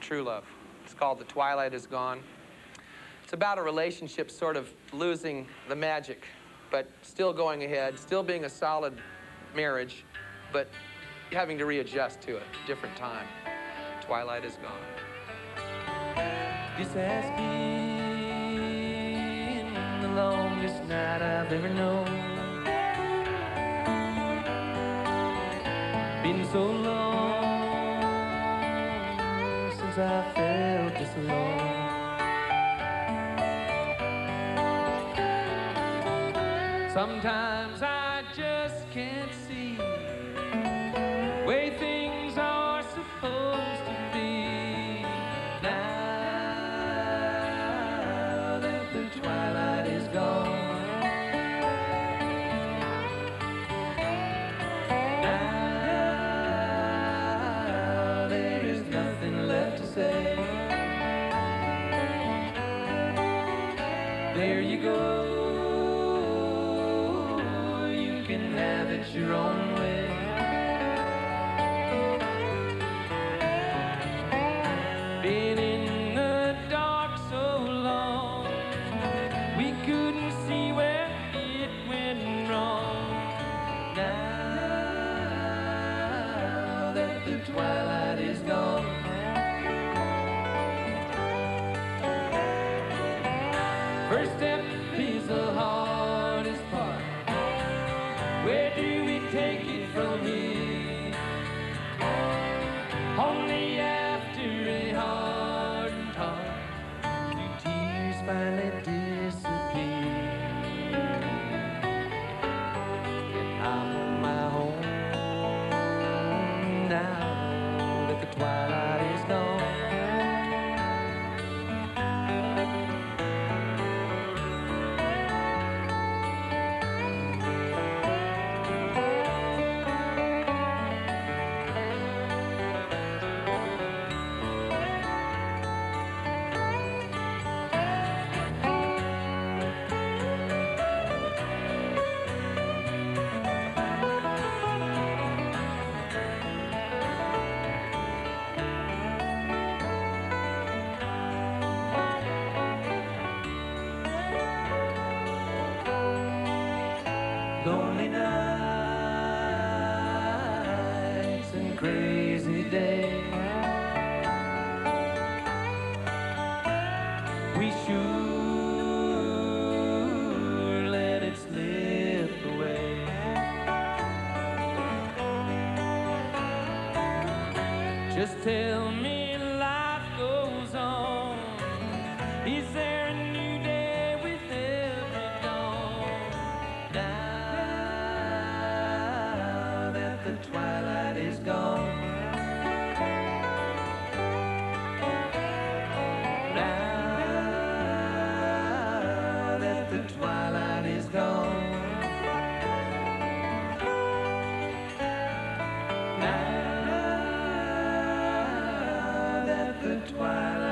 true love. It's called The Twilight Is Gone. It's about a relationship sort of losing the magic, but still going ahead, still being a solid marriage, but having to readjust to it. Different time. Twilight Is Gone. This has been the longest night I've ever known. Been so long since I felt this alone. Sometimes I just can't see the way things are supposed to be. Now that the twilight is gone, now there is nothing left to say. There you go. Have it your own way. Been in the dark so long, we couldn't see where it went wrong. Now that the twilight is gone, first step is the hardest part. Where do we take it from here? Only after a hard talk do tears finally disappear. And I'm on my own now that the twilight is gone. Lonely nights and crazy days, we sure let it slip away. Just tell me life goes on. Is there a new day with every dawn? Now that the twilight is gone, now that the twilight is gone, now that the twilight